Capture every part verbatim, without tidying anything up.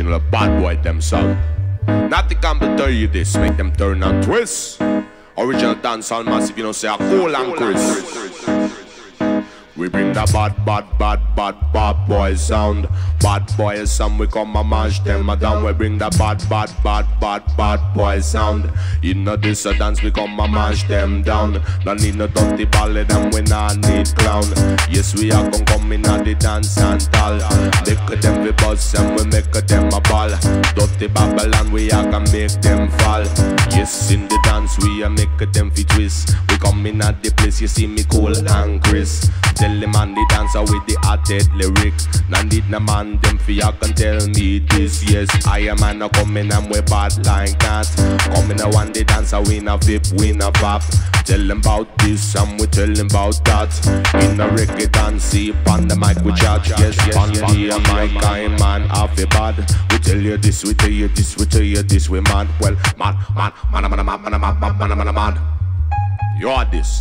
original bad boy them sound. Natty Campbell tell you this, make them turn and twist. Original dancehall massive, you know, say a cool and crisp. We bring the bad, bad, bad, bad, bad boy sound. Bad boy sound, we come and mash them down. We bring the bad, bad, bad, bad, bad boy sound. In the this a dance, we come and mash them down. Don't need no dirty ballad and we not need clown. Yes, we are gonna come in at the dance and tall. Make them we buzz and we make them a ball. Dirty Babylon, we are gonna make them fall. Yes, in the dance, we are make them fi twist. We come in at the place, you see me cool and crisp. Tell the man the dancer with the hearted lyric. Now need no man them fi ya can tell me this. Yes, I am man a coming and we bad like that. Coming a one the dancer win a flip, win a pop. Tell them about this and we tell them about that. In a reggae dance, see on the mic we chat. Yes, on the mic I man half a bad. We tell you this, we tell you this, we tell you this. We mad, well mad, mad, mad, mad, mad, mad, mad, mad, mad, mad. You are this.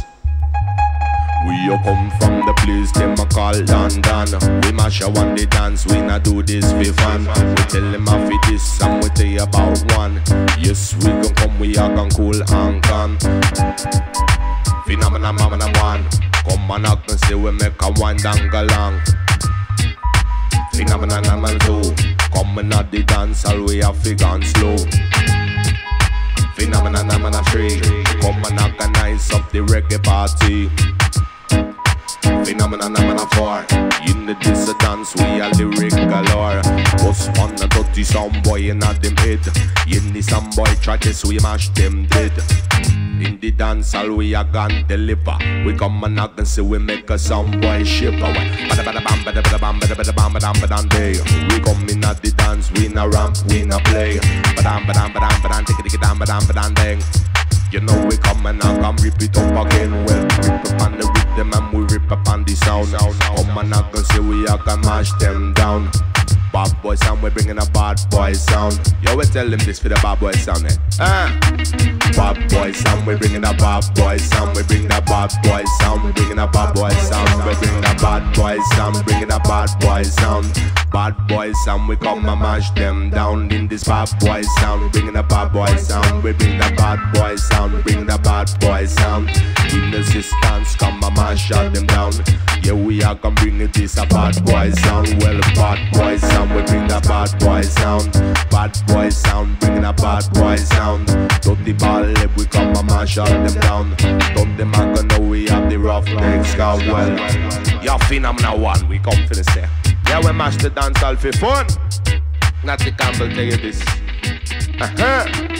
We a come from the place them a call London. We mash a one day dance, we not do this for fun. We tell them off it this and we tell you about one. Yes, we gon' come, we a gon' cool and calm. Phenomena, mama, one. Come and knock and say we make a one dang along. Phenomena, number two. Come and at the dance, all we have to gone slow. Phenomena, number three. Come and organize up the reggae party. Phenomena number four. In the this a dance, we are lyric galore. Bust on a dirty sound boy in a them head. In the sound boy try this, we mash them dead. In the dance all we are gonna deliver. We come and knock and say we make a sound boy shiver. Bada bada bam bada bada bam bada bada bam bada bada day. We come in at the dance, we na ramp, we na play. Bada bada bada bada take it take it down bada bada dang. You know we come and I come rip it up again. Well, rip up on the rhythm and we rip up on the sound. Come and I can say we are gonna mash them down. Bad boy sound, we bringing a bad boy sound. Yo, we tell them this for the bad boy sound, eh? Ah. Bad boy sound, we bringing a bad boy sound. We bring the bad boy sound, we bringing a bad boy sound. We bring the bad boy sound, bringing a bad boy sound. Bad boy sound, we come and mash them down. In this bad boy sound, bringing a bad boy sound. We bring the bad boy sound, we bring the bad boy sound. In the distance, come and mash all them down. Yeah, we are gonna bring it this a bad boy sound. Well, bad boy sound, we bring the bad boy sound. Bad boy sound, bringing a bad boy sound. Don't the ball we come and mash all them down. Don't them a gonna know we have the rough legs, cause well, yeah, Phenomena one, we come for the say. Yeah, we mash the dance all for fun. Natty Campbell tell you this. Uh-huh.